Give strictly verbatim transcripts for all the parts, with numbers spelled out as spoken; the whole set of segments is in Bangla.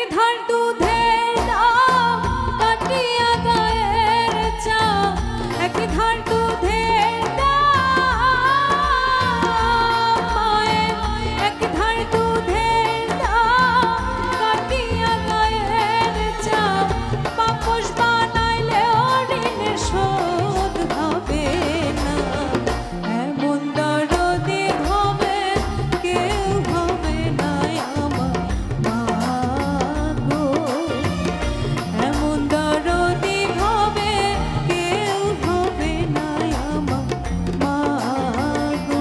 ধার দুধের দাম কাটিয়া গায়ের চাম, এক ধার দুধের দাম মায়ের, এক ধার দুধের দাম কাটিয়া গায়ের চাম, পাপোশ বানাইলেও ঋণের শোধ হবে না। এমন দরদি হবে কেউ হবে না আমার মা গো, এমন দরদি হবে কেউ হবে না আমার মা গো।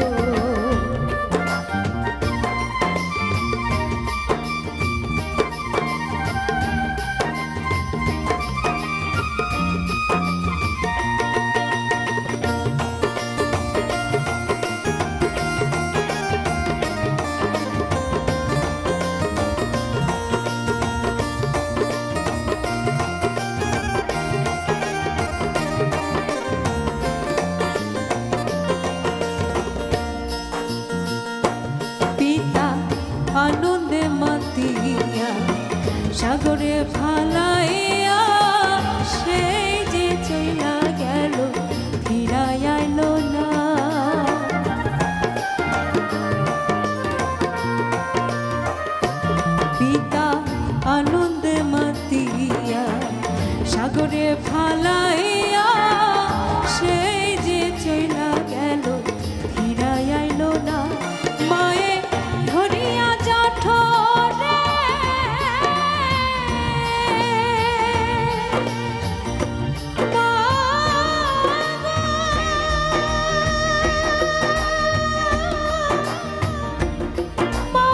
পিতা আনন্দে মাতিয়া সাগরে ফালাইয়া, সেই যে চইলা গেল ফিরাই আইলো না। পিতা আনন্দে মাতিয়া সাগরে ফালাইয়া, সেই যে চইলা গেল ফিরাই আইলো না। মায়ে ধরিয়া জঠরে মা মা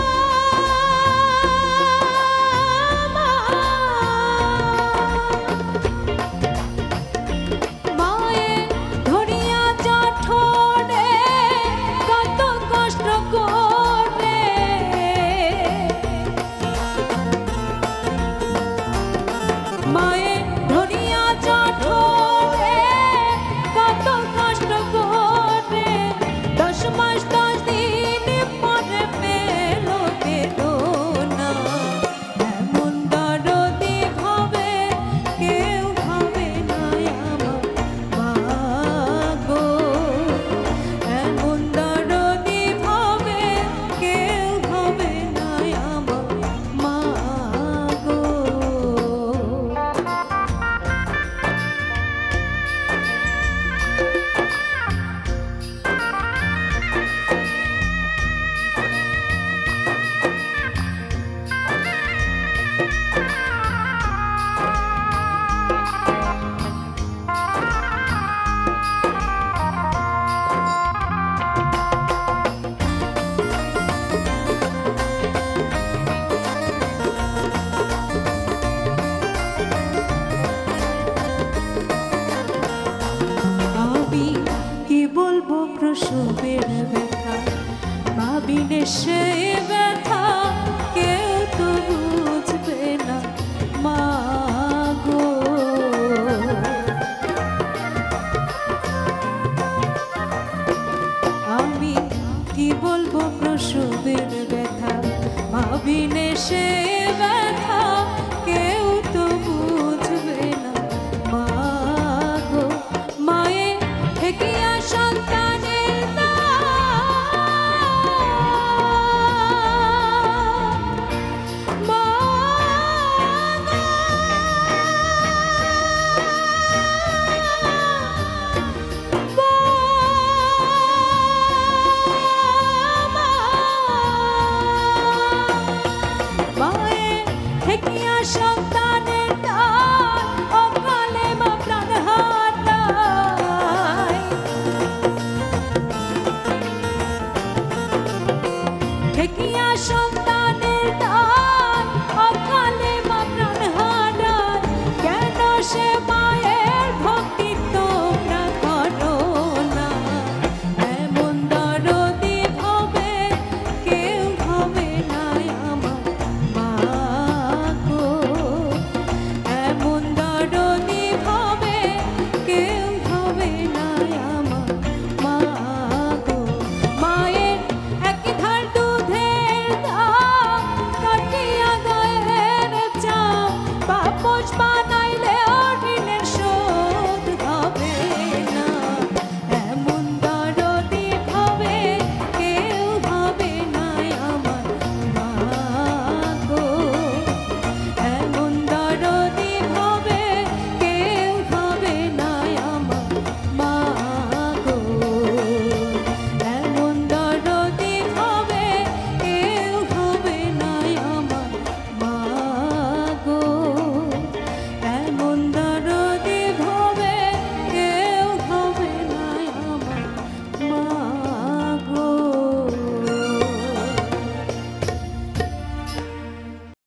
মায়ে ধরিয়া জঠরে কত কষ্ট করে, মায়ে ধরিয়া জঠরে কত কষ্ট করে, দশ মাস দশ দিন পরে পেল বেদনা। এমন দরদি হবে কেউ হবে না আমার মা গো, এমন দরদি হবে কেউ হবে না আমার মা গো। আমি কি বলবো প্রসবের ব্যথা, ভাবিনে সেই ব্যথা কেউ তো বুঝবে না মা গো। আমি কি বলবো প্রসবের ব্যথা, ভাবিনে সেই ব্যথা